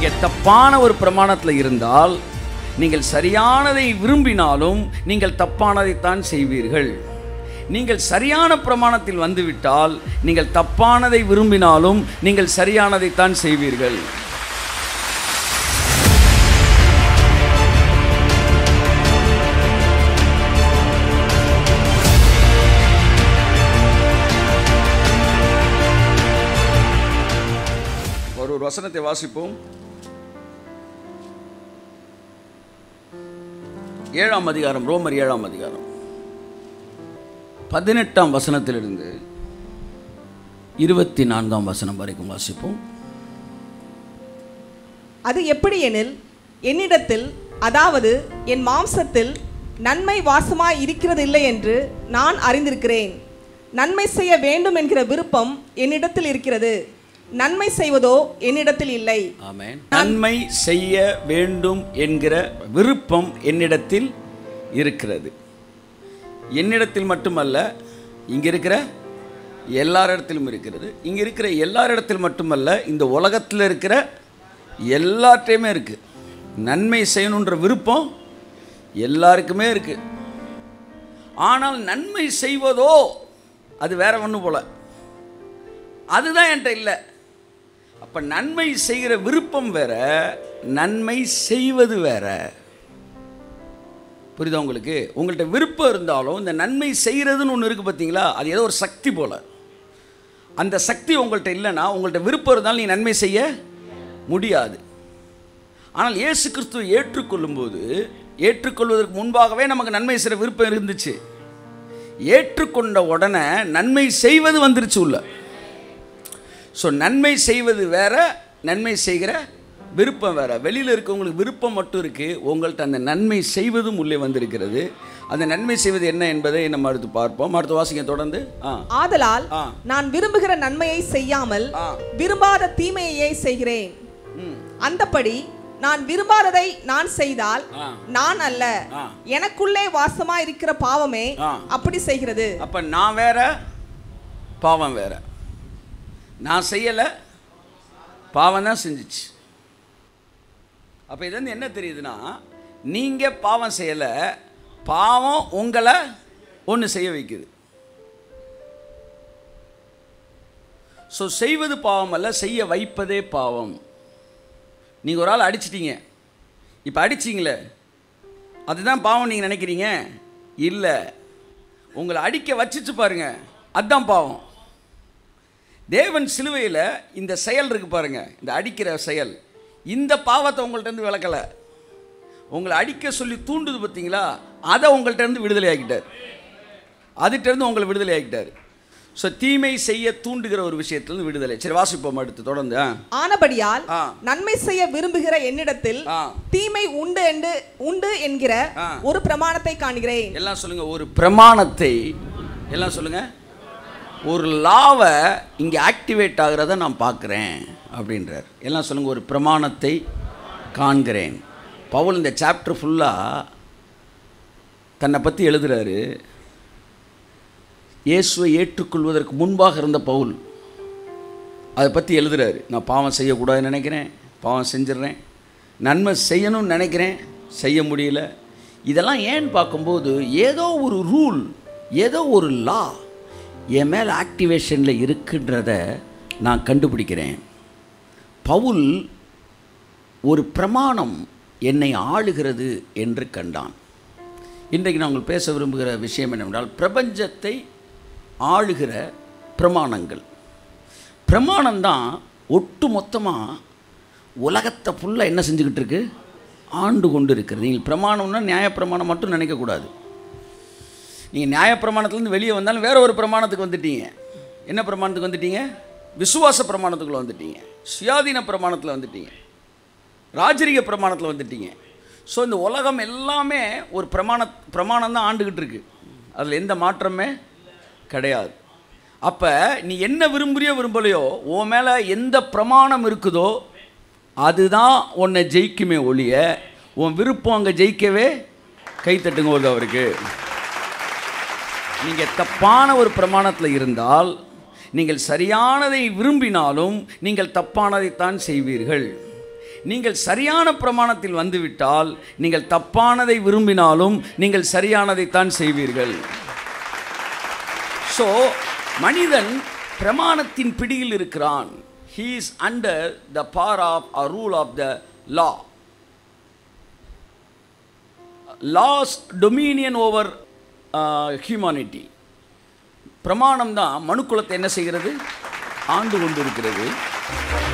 நீங்கள் தப்பான ஒரு பிரமாணத்தில் இருந்தால் நீங்கள் சரியானதை விரும்பினாலும் நீங்கள் தப்பானதைத்தான் செய்வீர்கள். நீங்கள் சரியான பிரமாணத்தில் வந்துவிட்டால் நீங்கள் தப்பானதை விரும்பினாலும் நீங்கள் சரியானதைத்தான் செய்வீர்கள். ஒரு வசனத்தை வாசிப்போம். 7ஆம் அதிகாரம், ரோமர் 7ஆம் அதிகாரம் 18ஆம் வசனத்திலிருந்து 24ஆம் வசனம் வரைக்கும் வாசிப்போம். அது எப்படி எனில், என்னிடத்தில் அதாவது என் மாம்சத்தில் நன்மை வாசமாய் இருக்கிறது இல்லை என்று நான் அறிந்திருக்கிறேன். நன்மை செய்ய வேண்டும் என்கிற விருப்பம் என்னிடத்தில் இருக்கிறது, நன்மை செய்வதோ என்னிடத்தில் இல்லை. ஆமென். நன்மை செய்ய வேண்டும் என்கிற விருப்பம் என்னிடத்தில் இருக்கிறது. என்னிடத்தில் மட்டுமல்ல, இங்க இருக்கிற எல்லாரிடத்திலும் இருக்கிறது. இங்க இருக்கிற எல்லாரிடத்தில் மட்டுமல்ல, இந்த உலகத்தில் இருக்கிற எல்லார்ட்டையுமே இருக்கு. நன்மை செய்யணுன்ற விருப்பம் எல்லாருக்குமே இருக்கு. ஆனால் நன்மை செய்வதோ அது வேற ஒன்று போல, அதுதான் என்கிட்ட இல்லை. அப்ப நன்மை செய்கிற விருப்பம் வேற, நன்மை செய்வது வேற. புரியுதா உங்களுக்கு? உங்கள்கிட்ட விருப்பம் இருந்தாலும் இந்த நன்மை செய்கிறதுன்னு ஒன்று இருக்குது பார்த்தீங்களா, அது ஏதோ ஒரு சக்தி போல. அந்த சக்தி உங்கள்கிட்ட இல்லைன்னா, உங்கள்கிட்ட விருப்பம் இருந்தாலும் நீ நன்மை செய்ய முடியாது. ஆனால் இயேசு கிறிஸ்துவை ஏற்றுக்கொள்ளும்போது, ஏற்றுக்கொள்வதற்கு முன்பாகவே நமக்கு நன்மை செய்கிற விருப்பம் இருந்துச்சு. ஏற்றுக்கொண்ட உடனே நன்மை செய்வது வந்துருச்சு உள்ள. ஸோ நன்மை செய்வது வேற, நன்மை செய்கிற விருப்பம் வேற. வெளியில் இருக்கவங்களுக்கு விருப்பம் மட்டும் இருக்குது, உங்கள்கிட்ட அந்த நன்மை செய்வதும் உள்ளே வந்திருக்கிறது. அந்த நன்மை செய்வது என்ன என்பதை நம்ம அடுத்து பார்ப்போம். அடுத்த வாசிங்க தொடர்ந்து. ஆதலால் நான் விரும்புகிற நன்மையை செய்யாமல் விரும்பாத தீமையை செய்கிறேன். அந்தபடி நான் விரும்பாததை நான் செய்தால் நான் அல்ல, எனக்குள்ளே வாசமா இருக்கிற பாவமே அப்படி செய்கிறது. அப்ப நான் வேற, பாவம் வேற. நான் செய்யலை, பாவம் தான் செஞ்சிச்சு. அப்போ இது வந்து என்ன தெரியுதுன்னா, நீங்கள் பாவம் செய்யலை, பாவம் உங்களை ஒன்று செய்ய வைக்குது. ஸோ செய்வது பாவம் அல்ல, செய்ய வைப்பதே பாவம். நீங்கள் ஒரு ஆள் அடிச்சிட்டீங்க, இப்போ அடிச்சிங்களே, அதுதான் பாவம் நீங்கள் நினைக்கிறீங்க? இல்லை, உங்களை அடிக்க வச்சிச்சு பாருங்க, அதுதான் பாவம். தேவன் சிலுவையில் இந்த செயல் இருக்குது பாருங்க, இந்த அடிக்கிற செயல், இந்த பாவத்தை உங்கள்கிட்ட இருந்து விளக்கலை. உங்களை அடிக்க சொல்லி தூண்டுது பார்த்தீங்களா, அதை உங்கள்கிட்ட இருந்து விடுதலை ஆக்கிட்டார். அதுகிட்டேருந்து உங்களை விடுதலை ஆக்கிட்டார். ஸோ தீமை செய்ய தூண்டுகிற ஒரு விஷயத்திலிருந்து விடுதலை. சரி வாசிப்போம் அடுத்து தொடர்ந்து. ஆனபடியால் நன்மை செய்ய விரும்புகிற என்னிடத்தில் தீமை உண்டு என்கிற ஒரு பிரமாணத்தை காண்கிறேன். எல்லாம் சொல்லுங்க, ஒரு பிரமாணத்தை. எல்லாம் சொல்லுங்க, ஒரு லாவை இங்கே ஆக்டிவேட் ஆகிறத நான் பார்க்குறேன் அப்படின்றார். எல்லாம் சொல்லுங்கள், ஒரு பிரமாணத்தை காண்கிறேன். பவுல் இந்த சாப்டர் ஃபுல்லாக தன்னை பற்றி எழுதுகிறாரு. இயேசுவை ஏற்றுக்கொள்வதற்கு முன்பாக இருந்த பவுல் அதை பற்றி எழுதுகிறாரு. நான் பாவம் செய்யக்கூடாதுன்னு நினைக்கிறேன், பாவம் செஞ்சிடறேன். நன்மை செய்யணும்னு நினைக்கிறேன், செய்ய முடியல. இதெல்லாம் ஏன்னு பார்க்கும்போது ஏதோ ஒரு ரூல், ஏதோ ஒரு லா என் மேலே ஆக்டிவேஷனில் இருக்குன்றத நான் கண்டுபிடிக்கிறேன். பவுல் ஒரு பிரமாணம் என்னை ஆளுகிறது என்று கண்டான். இன்றைக்கு நான் உங்களுக்கு பேச விரும்புகிற விஷயம் என்னவென்றால், பிரபஞ்சத்தை ஆளுகிற பிரமாணங்கள். பிரமாணம்தான் ஒட்டு மொத்தமாக உலகத்தை ஃபுல்லாக என்ன செஞ்சுக்கிட்டு இருக்கு, ஆண்டு கொண்டு இருக்கிறது. நீங்கள் பிரமாணம்னா நியாயப்பிரமாணம் மட்டும் நினைக்கக்கூடாது. நீங்கள் நியாயப்பிரமாணத்துலேருந்து வெளியே வந்தாலும் வேற ஒரு பிரமாணத்துக்கு வந்துட்டீங்க. என்ன பிரமாணத்துக்கு வந்துட்டீங்க? விசுவாச பிரமாணத்துக்குள்ளே வந்துட்டீங்க, சுயாதீன பிரமாணத்தில் வந்துட்டீங்க, ராஜரிக பிரமாணத்தில் வந்துட்டீங்க. ஸோ இந்த உலகம் எல்லாமே ஒரு பிரமாணம் தான் ஆண்டுகிட்டு இருக்கு. அதில் எந்த மாற்றமே கிடையாது. அப்போ நீ என்ன விரும்புறியோ விரும்பலையோ, உன் மேலே எந்த பிரமாணம் இருக்குதோ அதுதான் உன்னை ஜெயிக்குமே ஒழிய, உன் விருப்பம் அங்கே ஜெயிக்கவே. கைத்தட்டுங்க ஒரு அவருக்கு. நீங்கள் தப்பான ஒரு பிரமாணத்தில் இருந்தால், நீங்கள் சரியானதை விரும்பினாலும் நீங்கள் தப்பானதைத்தான் செய்வீர்கள். நீங்கள் சரியான பிரமாணத்தில் வந்துவிட்டால் நீங்கள் தப்பானதை விரும்பினாலும் நீங்கள் சரியானதைத்தான் செய்வீர்கள். ஸோ மனிதன் பிரமாணத்தின் பிடியில் இருக்கிறான். He is under the power of or rule of the law. Law's dominion over humanity. பிரமாணம் தான் மனுக்குலத்தை என்ன செய்கிறது? ஆண்டு கொண்டிருக்கிறது.